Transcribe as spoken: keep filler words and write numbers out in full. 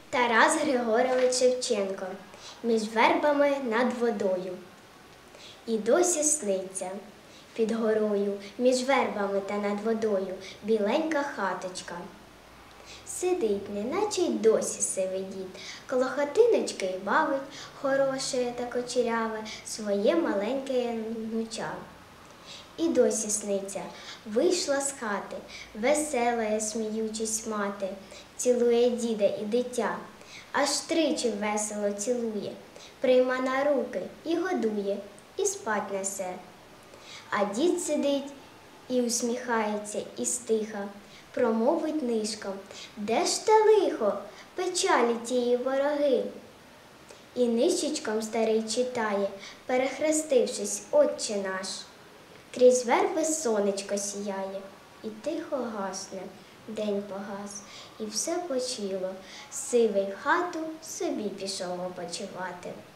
Тарас Григорович Шевченко. Між вербами над водою. І досі сниться під горою, між вербами та над водою, біленька хаточка. Сидить, неначе й досі сивий дід, коло хатиночки й бавить хороше та кочеряве своє маленьке внуча. І досі сниться, вийшла з хати, весела, сміючись мати, цілує діда і дитя, аж тричі весело цілує, прийма на руки і годує, і спать несе. А дід сидить і усміхається, і стиха, промовить нишком: де ж те лихо, печалі тії вороги? І нищечком старий читає, перехрестившись, Отче наш. Крізь верби сонечко сіяє, і тихо гасне, день погас, і все почило, сивий в хату собі пішов опочивати.